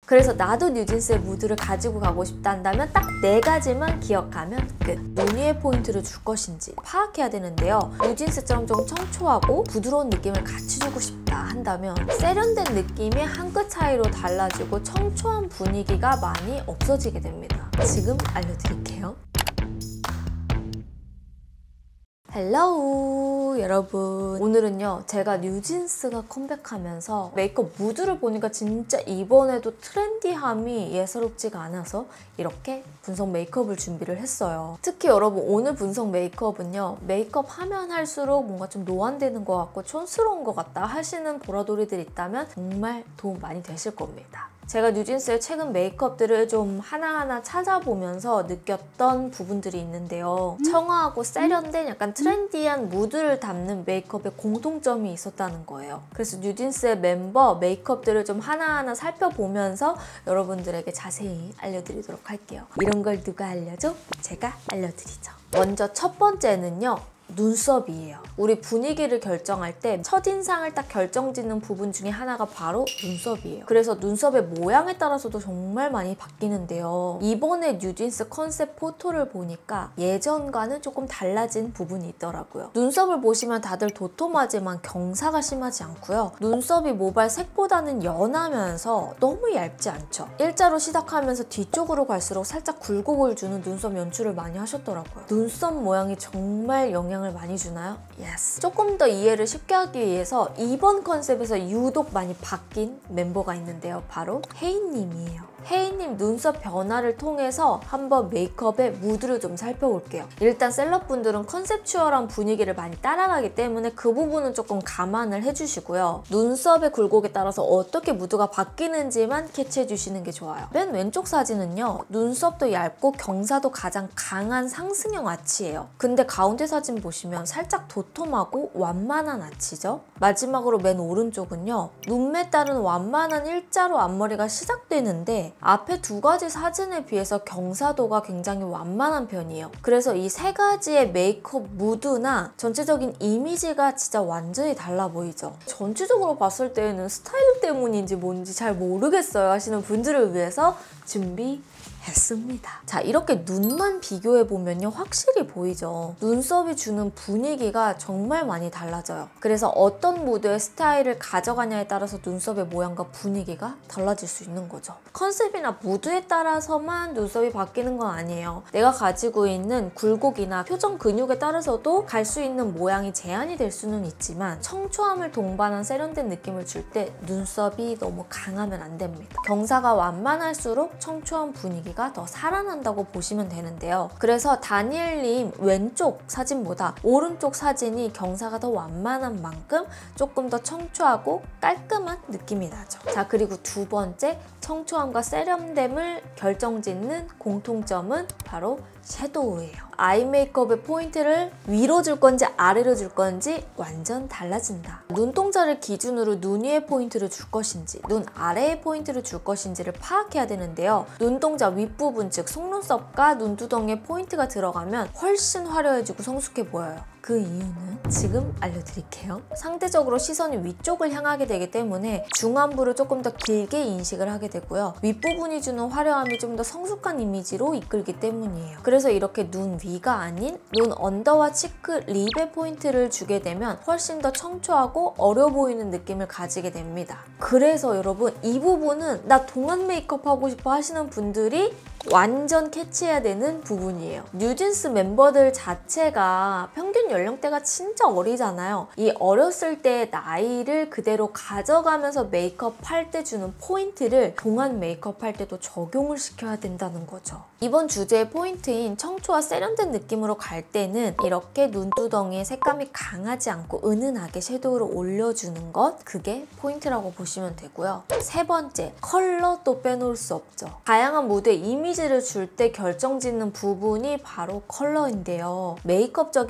그래서 나도 뉴진스의 무드를 가지고 가고 싶다 한다면 딱 4가지만 기억하면 끝. 눈 위에 포인트를 줄 것인지 파악해야 되는데요. 뉴진스처럼 좀 청초하고 부드러운 느낌을 같이 주고 싶다 한다면 세련된 느낌이 한 끗 차이로 달라지고 청초한 분위기가 많이 없어지게 됩니다. 지금 알려드릴게요. 헬로우 여러분, 오늘은요 제가 뉴진스가 컴백하면서 메이크업 무드를 보니까 진짜 이번에도 트렌디함이 예사롭지가 않아서 이렇게 분석 메이크업을 준비를 했어요. 특히 여러분, 오늘 분석 메이크업은요, 메이크업 하면 할수록 뭔가 좀 노안되는 것 같고 촌스러운 것 같다 하시는 보라돌이들 있다면 정말 도움 많이 되실 겁니다. 제가 뉴진스의 최근 메이크업들을 좀 하나하나 찾아보면서 느꼈던 부분들이 있는데요. 청아하고 세련된 약간 트렌디한 무드를 담는 메이크업에 공통점이 있었다는 거예요. 그래서 뉴진스의 멤버 메이크업들을 좀 하나하나 살펴보면서 여러분들에게 자세히 알려드리도록 할게요. 이런 걸 누가 알려줘? 제가 알려드리죠. 먼저 첫 번째는요, 눈썹이에요. 우리 분위기를 결정할 때 첫인상을 딱 결정짓는 부분 중에 하나가 바로 눈썹이에요. 그래서 눈썹의 모양에 따라서도 정말 많이 바뀌는데요. 이번에 뉴진스 컨셉 포토를 보니까 예전과는 조금 달라진 부분이 있더라고요. 눈썹을 보시면 다들 도톰하지만 경사가 심하지 않고요. 눈썹이 모발 색보다는 연하면서 너무 얇지 않죠. 일자로 시작하면서 뒤쪽으로 갈수록 살짝 굴곡을 주는 눈썹 연출을 많이 하셨더라고요. 눈썹 모양이 정말 영향을 많이 주나요? 예스! 조금 더 이해를 쉽게 하기 위해서 이번 컨셉에서 유독 많이 바뀐 멤버가 있는데요. 바로 혜인님이에요. 혜인님 눈썹 변화를 통해서 한번 메이크업의 무드를 좀 살펴볼게요. 일단 셀럽분들은 컨셉추얼한 분위기를 많이 따라가기 때문에 그 부분은 조금 감안을 해주시고요. 눈썹의 굴곡에 따라서 어떻게 무드가 바뀌는지만 캐치해주시는 게 좋아요. 맨 왼쪽 사진은요, 눈썹도 얇고 경사도 가장 강한 상승형 아치예요. 근데 가운데 사진 보시면 살짝 도톰하고 완만한 아치죠? 마지막으로 맨 오른쪽은요, 눈매 따른 완만한 일자로 앞머리가 시작되는데 앞에 2가지 사진에 비해서 경사도가 굉장히 완만한 편이에요. 그래서 이 3가지의 메이크업 무드나 전체적인 이미지가 진짜 완전히 달라 보이죠? 전체적으로 봤을 때는 스타일 때문인지 뭔지 잘 모르겠어요 하시는 분들을 위해서 준비했습니다. 자, 이렇게 눈만 비교해보면요, 확실히 보이죠? 눈썹이 주는 분위기가 정말 많이 달라져요. 그래서 어떤 무드의 스타일을 가져가냐에 따라서 눈썹의 모양과 분위기가 달라질 수 있는 거죠. 컨셉이나 무드에 따라서만 눈썹이 바뀌는 건 아니에요. 내가 가지고 있는 굴곡이나 표정 근육에 따라서도 갈 수 있는 모양이 제한이 될 수는 있지만 청초함을 동반한 세련된 느낌을 줄 때 눈썹이 너무 강하면 안 됩니다. 경사가 완만할수록 청초한 분위기가 더 살아난다고 보시면 되는데요. 그래서 다니엘님 왼쪽 사진보다 오른쪽 사진이 경사가 더 완만한 만큼 조금 더 청초하고 깔끔한 느낌이 나죠. 자, 그리고 2번째, 청초함과 세련됨을 결정짓는 공통점은 바로 섀도우예요. 아이 메이크업의 포인트를 위로 줄 건지 아래로 줄 건지 완전 달라진다. 눈동자를 기준으로 눈 위에 포인트를 줄 것인지 눈 아래에 포인트를 줄 것인지를 파악해야 되는데요. 눈동자 윗부분, 즉 속눈썹과 눈두덩이에 포인트가 들어가면 훨씬 화려해지고 성숙해 보여요. 그 이유는 지금 알려드릴게요. 상대적으로 시선이 위쪽을 향하게 되기 때문에 중안부를 조금 더 길게 인식을 하게 되고요. 윗부분이 주는 화려함이 좀 더 성숙한 이미지로 이끌기 때문이에요. 그래서 이렇게 눈 위가 아닌 눈 언더와 치크, 립에 포인트를 주게 되면 훨씬 더 청초하고 어려 보이는 느낌을 가지게 됩니다. 그래서 여러분, 이 부분은 나 동안 메이크업 하고 싶어 하시는 분들이 완전 캐치해야 되는 부분이에요. 뉴진스 멤버들 자체가 평균 연령대가 진짜 어리잖아요. 이 어렸을 때의 나이를 그대로 가져가면서 메이크업 할 때 주는 포인트를 동안 메이크업 할 때도 적용을 시켜야 된다는 거죠. 이번 주제의 포인트인 청초와 세련된 느낌으로 갈 때는 이렇게 눈두덩이에 색감이 강하지 않고 은은하게 섀도우를 올려주는 것, 그게 포인트라고 보시면 되고요. 3번째, 컬러도 빼놓을 수 없죠. 다양한 무드의 이미지를 줄 때 결정짓는 부분이 바로 컬러인데요. 메이크업적인 면에서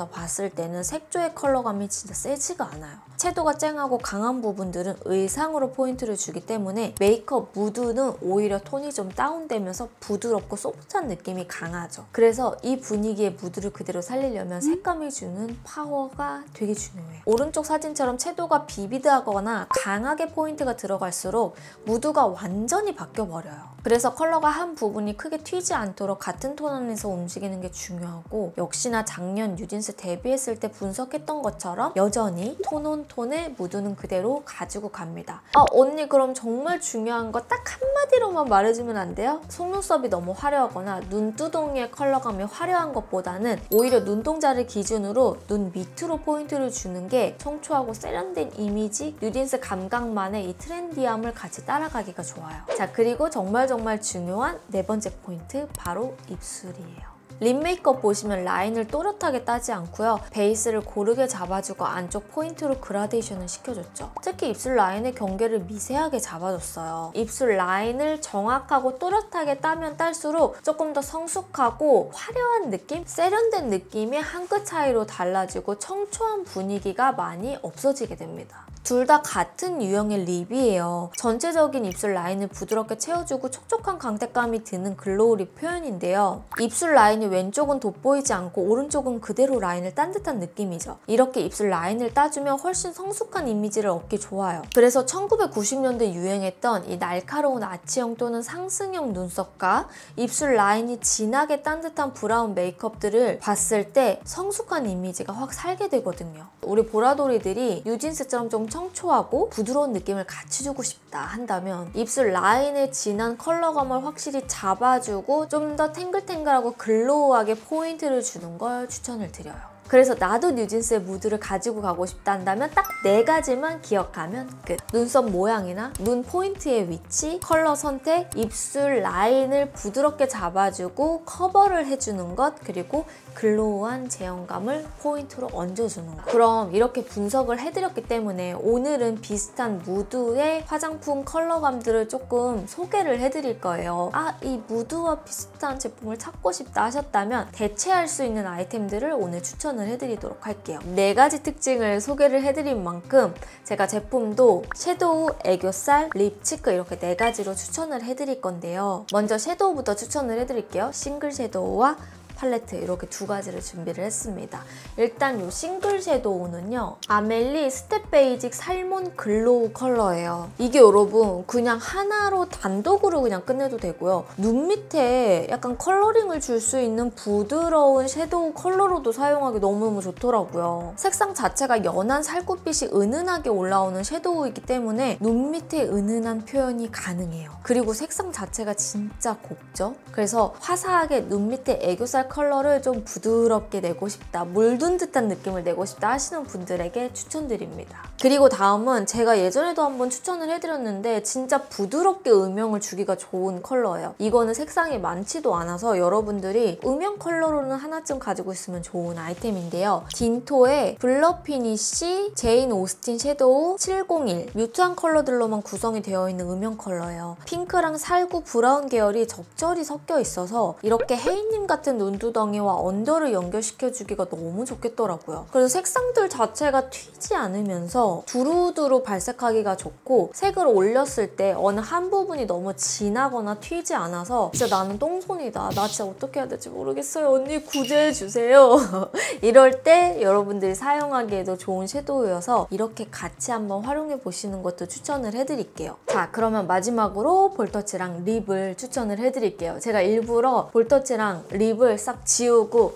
봤을 때는 색조의 컬러감이 진짜 세지가 않아요. 채도가 쨍하고 강한 부분들은 의상으로 포인트를 주기 때문에 메이크업 무드는 오히려 톤이 좀 다운되면서 부드럽고 소프트한 느낌이 강하죠. 그래서 이 분위기의 무드를 그대로 살리려면 색감이 주는 파워가 되게 중요해요. 오른쪽 사진처럼 채도가 비비드하거나 강하게 포인트가 들어갈수록 무드가 완전히 바뀌어버려요. 그래서 컬러가 한 부분이 크게 튀지 않도록 같은 톤 안에서 움직이는 게 중요하고, 역시나 작년 뉴진스 데뷔했을 때 분석했던 것처럼 여전히 톤 온 톤의 무드는 그대로 가지고 갑니다. 언니 그럼 정말 중요한 거 딱 한마디로만 말해주면 안 돼요? 속눈썹이 너무 화려하거나 눈두덩이의 컬러감이 화려한 것보다는 오히려 눈동자를 기준으로 눈 밑으로 포인트를 주는 게 청초하고 세련된 이미지, 뉴진스 감각만의 이 트렌디함을 같이 따라가기가 좋아요. 자, 그리고 정말 중요한 네 번째 포인트, 바로 입술이에요. 립 메이크업 보시면 라인을 또렷하게 따지 않고요. 베이스를 고르게 잡아주고 안쪽 포인트로 그라데이션을 시켜줬죠. 특히 입술 라인의 경계를 미세하게 잡아줬어요. 입술 라인을 정확하고 또렷하게 따면 딸수록 조금 더 성숙하고 화려한 느낌? 세련된 느낌이 한 끗 차이로 달라지고 청초한 분위기가 많이 없어지게 됩니다. 둘 다 같은 유형의 립이에요. 전체적인 입술 라인을 부드럽게 채워주고 촉촉한 광택감이 드는 글로우 립 표현인데요. 입술 라인이 왼쪽은 돋보이지 않고 오른쪽은 그대로 라인을 딴 듯한 느낌이죠. 이렇게 입술 라인을 따주면 훨씬 성숙한 이미지를 얻기 좋아요. 그래서 1990년대 유행했던 이 날카로운 아치형 또는 상승형 눈썹과 입술 라인이 진하게 딴 듯한 브라운 메이크업들을 봤을 때 성숙한 이미지가 확 살게 되거든요. 우리 보라돌이들이 뉴진스처럼 좀 청초하고 부드러운 느낌을 같이 주고 싶다 한다면 입술 라인의 진한 컬러감을 확실히 잡아주고 좀 더 탱글탱글하고 글로우하게 포인트를 주는 걸 추천을 드려요. 그래서 나도 뉴진스의 무드를 가지고 가고 싶다 한다면 딱 4가지만 기억하면 끝. 눈썹 모양이나 눈 포인트의 위치, 컬러 선택, 입술 라인을 부드럽게 잡아주고 커버를 해주는 것, 그리고 글로우한 제형감을 포인트로 얹어주는 것. 그럼 이렇게 분석을 해드렸기 때문에 오늘은 비슷한 무드의 화장품 컬러감들을 조금 소개를 해드릴 거예요. 이 무드와 비슷한 제품을 찾고 싶다 하셨다면 대체할 수 있는 아이템들을 오늘 추천을 해드리도록 할게요. 4가지 특징을 소개를 해드린 만큼 제가 제품도 섀도우, 애교살, 립, 치크 이렇게 4가지로 추천을 해드릴 건데요. 먼저 섀도우부터 추천을 해드릴게요. 싱글 섀도우와 팔레트 이렇게 2가지를 준비를 했습니다. 일단 이 싱글 섀도우는요. 아멜리 스텝 베이직 살몬 글로우 컬러예요. 이게 여러분 그냥 하나로 단독으로 그냥 끝내도 되고요. 눈 밑에 약간 컬러링을 줄 수 있는 부드러운 섀도우 컬러로도 사용하기 너무너무 좋더라고요. 색상 자체가 연한 살구빛이 은은하게 올라오는 섀도우이기 때문에 눈 밑에 은은한 표현이 가능해요. 그리고 색상 자체가 진짜 곱죠? 그래서 화사하게 눈 밑에 애교살 컬러를 좀 부드럽게 내고 싶다, 물든 듯한 느낌을 내고 싶다 하시는 분들에게 추천드립니다. 그리고 다음은 제가 예전에도 한번 추천을 해드렸는데 진짜 부드럽게 음영을 주기가 좋은 컬러예요. 이거는 색상이 많지도 않아서 여러분들이 음영 컬러로는 하나쯤 가지고 있으면 좋은 아이템인데요. 딘토의 블러 피니쉬 제인 오스틴 섀도우 701 뮤트한 컬러들로만 구성이 되어 있는 음영 컬러예요. 핑크랑 살구 브라운 계열이 적절히 섞여 있어서 이렇게 혜인님 같은 눈두덩이와 언더를 연결시켜주기가 너무 좋겠더라고요. 그래서 색상들 자체가 튀지 않으면서 두루두루 발색하기가 좋고 색을 올렸을 때 어느 한 부분이 너무 진하거나 튀지 않아서 진짜 나는 똥손이다, 나 진짜 어떻게 해야 될지 모르겠어요, 언니 구제해주세요. 이럴 때 여러분들이 사용하기에도 좋은 섀도우여서 이렇게 같이 한번 활용해 보시는 것도 추천을 해드릴게요. 자, 그러면 마지막으로 볼터치랑 립을 추천을 해드릴게요. 제가 일부러 볼터치랑 립을 싹 지우고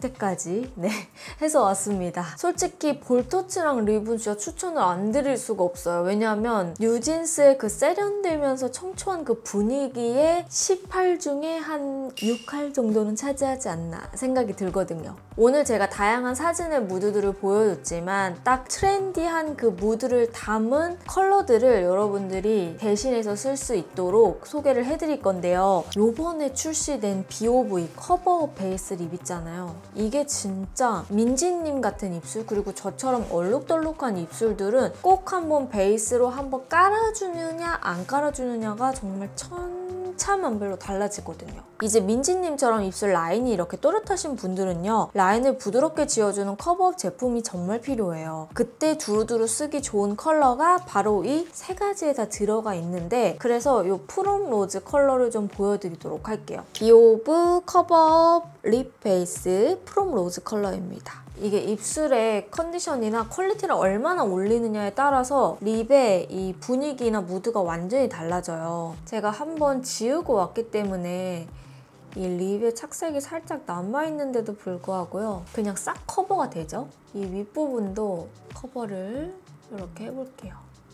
확대까지 해서 왔습니다. 솔직히 볼터치랑 립은 진짜 추천을 안 드릴 수가 없어요. 왜냐하면 뉴진스의 그 세련되면서 청초한 그 분위기에 18 중에 한 6할 정도는 차지하지 않나 생각이 들거든요. 오늘 제가 다양한 사진의 무드들을 보여줬지만 딱 트렌디한 그 무드를 담은 컬러들을 여러분들이 대신해서 쓸 수 있도록 소개를 해드릴 건데요. 요번에 출시된 BOV 커버 베이스 립 있잖아요. 이게 진짜 민지님 같은 입술, 그리고 저처럼 얼룩덜룩한 입술들은 꼭 한번 베이스로 한번 깔아주느냐 안 깔아주느냐가 정말 천차만별로 달라지거든요. 이제 민지님처럼 입술 라인이 이렇게 또렷하신 분들은요, 라인을 부드럽게 지어주는 커버업 제품이 정말 필요해요. 그때 두루두루 쓰기 좋은 컬러가 바로 이 세 가지에 다 들어가 있는데, 그래서 이 프롬 로즈 컬러를 좀 보여드리도록 할게요. 비오브 커버업 립 베이스 프롬 로즈 컬러입니다. 이게 입술의 컨디션이나 퀄리티를 얼마나 올리느냐에 따라서 립의 이 분위기나 무드가 완전히 달라져요. 제가 한번 지우고 왔기 때문에 이 립의 착색이 살짝 남아있는데도 불구하고요, 그냥 싹 커버가 되죠? 이 윗부분도 커버를 이렇게 해볼게요.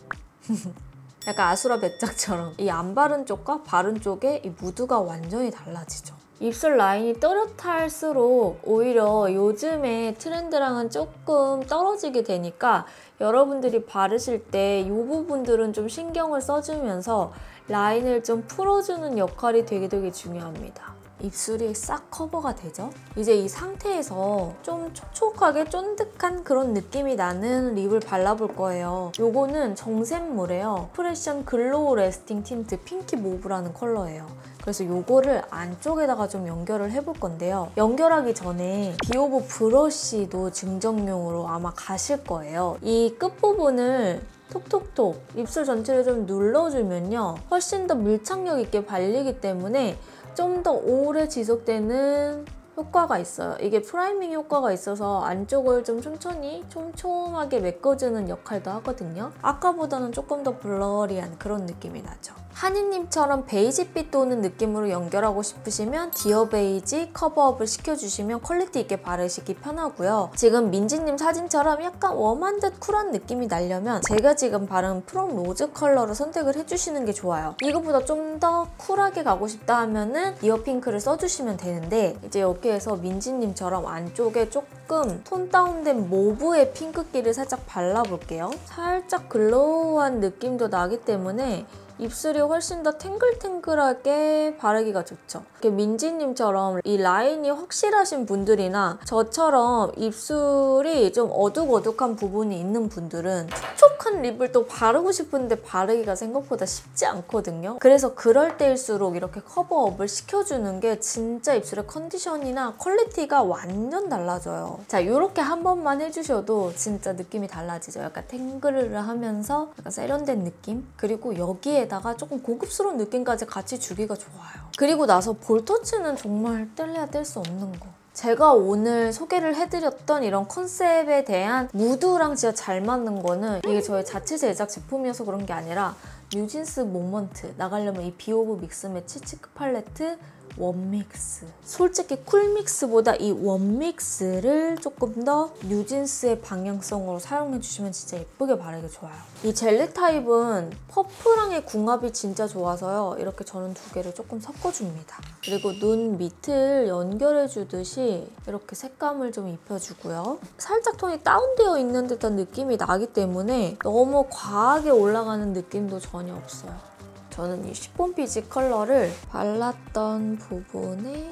약간 아수라 배짱처럼 이 안 바른 쪽과 바른 쪽의 이 무드가 완전히 달라지죠. 입술 라인이 또렷할수록 오히려 요즘의 트렌드랑은 조금 떨어지게 되니까 여러분들이 바르실 때 이 부분들은 좀 신경을 써주면서 라인을 좀 풀어주는 역할이 되게 중요합니다. 입술이 싹 커버가 되죠? 이제 이 상태에서 좀 촉촉하게 쫀득한 그런 느낌이 나는 립을 발라볼 거예요. 요거는 정샘물이에요. 프레션 글로우 레스팅 틴트 핑키 모브라는 컬러예요. 그래서 요거를 안쪽에다가 좀 연결을 해볼 건데요. 연결하기 전에 비오브 브러쉬도 증정용으로 아마 가실 거예요. 이 끝부분을 톡톡톡 입술 전체를 좀 눌러주면요, 훨씬 더 밀착력 있게 발리기 때문에 좀 더 오래 지속되는 효과가 있어요. 이게 프라이밍 효과가 있어서 안쪽을 좀 천천히 촘촘하게 메꿔주는 역할도 하거든요. 아까보다는 조금 더 블러리한 그런 느낌이 나죠. 하니님처럼 베이지빛 도는 느낌으로 연결하고 싶으시면 디어 베이지 커버업을 시켜주시면 퀄리티 있게 바르시기 편하고요. 지금 민지님 사진처럼 약간 웜한 듯 쿨한 느낌이 나려면 제가 지금 바른 프롬 로즈 컬러를 선택을 해주시는 게 좋아요. 이거보다 좀 더 쿨하게 가고 싶다 하면은 디어 핑크를 써주시면 되는데, 이제 여기에서 민지님처럼 안쪽에 조금 톤 다운된 모브의 핑크기를 살짝 발라볼게요. 살짝 글로우한 느낌도 나기 때문에 입술이 훨씬 더 탱글탱글하게 바르기가 좋죠. 이렇게 민지님처럼 이 라인이 확실하신 분들이나 저처럼 입술이 좀 어둑어둑한 부분이 있는 분들은 촉촉한 립을 또 바르고 싶은데 바르기가 생각보다 쉽지 않거든요. 그래서 그럴 때일수록 이렇게 커버업을 시켜주는 게 진짜 입술의 컨디션이나 퀄리티가 완전 달라져요. 자, 이렇게 한 번만 해주셔도 진짜 느낌이 달라지죠. 약간 탱글을 하면서 약간 세련된 느낌? 그리고 여기에 다가 조금 고급스러운 느낌까지 같이 주기가 좋아요. 그리고 나서 볼터치는 정말 뗄래야 뗄 수 없는 거. 제가 오늘 소개를 해드렸던 이런 컨셉에 대한 무드랑 진짜 잘 맞는 거는 이게 저의 자체 제작 제품이어서 그런 게 아니라 뉴진스 모먼트 나가려면 이 비오브 믹스 매치 치크 팔레트 원믹스. 솔직히 쿨믹스보다 이 원믹스를 조금 더 뉴진스의 방향성으로 사용해주시면 진짜 예쁘게 바르기 좋아요. 이 젤리 타입은 퍼프랑의 궁합이 진짜 좋아서요. 이렇게 저는 두 개를 조금 섞어줍니다. 그리고 눈 밑을 연결해주듯이 이렇게 색감을 좀 입혀주고요. 살짝 톤이 다운되어 있는 듯한 느낌이 나기 때문에 너무 과하게 올라가는 느낌도 전혀 없어요. 저는 이 시폰 비지 컬러를 발랐던 부분에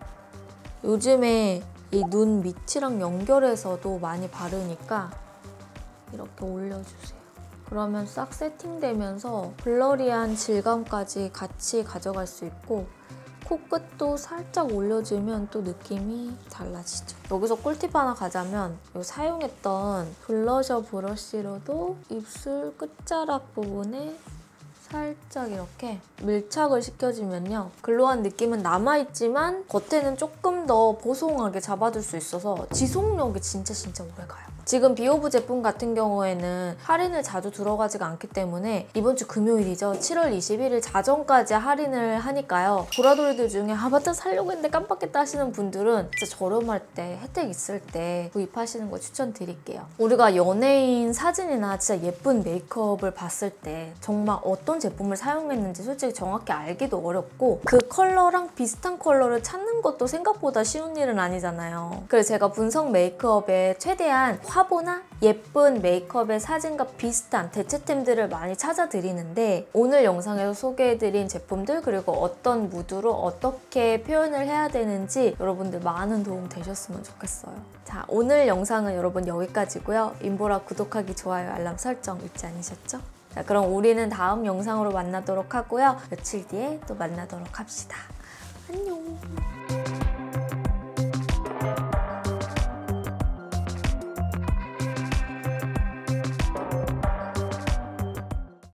요즘에 이 눈 밑이랑 연결해서도 많이 바르니까 이렇게 올려주세요. 그러면 싹 세팅되면서 블러리한 질감까지 같이 가져갈 수 있고 코끝도 살짝 올려주면 또 느낌이 달라지죠. 여기서 꿀팁 하나 가자면 이 사용했던 블러셔 브러쉬로도 입술 끝자락 부분에 살짝 이렇게 밀착을 시켜주면요. 글로우한 느낌은 남아있지만 겉에는 조금 더 보송하게 잡아줄 수 있어서 지속력이 진짜 오래가요. 지금 비오브 제품 같은 경우에는 할인을 자주 들어가지가 않기 때문에 이번 주 금요일이죠. 7월 21일 자정까지 할인을 하니까요. 보라돌이들 중에 맞다 살려고 했는데 깜빡했다 하시는 분들은 진짜 저렴할 때 혜택 있을 때 구입하시는 거 추천드릴게요. 우리가 연예인 사진이나 진짜 예쁜 메이크업을 봤을 때 정말 어떤 제품을 사용했는지 솔직히 정확히 알기도 어렵고 그 컬러랑 비슷한 컬러를 찾는 것도 생각보다 쉬운 일은 아니잖아요. 그래서 제가 분석 메이크업에 최대한 화보나 예쁜 메이크업의 사진과 비슷한 대체템들을 많이 찾아드리는데 오늘 영상에서 소개해드린 제품들 그리고 어떤 무드로 어떻게 표현을 해야 되는지 여러분들 많은 도움 되셨으면 좋겠어요. 자, 오늘 영상은 여러분 여기까지고요. 인보라 구독하기, 좋아요, 알람 설정 잊지 않으셨죠? 자, 그럼 우리는 다음 영상으로 만나도록 하고요. 며칠 뒤에 또 만나도록 합시다. 안녕.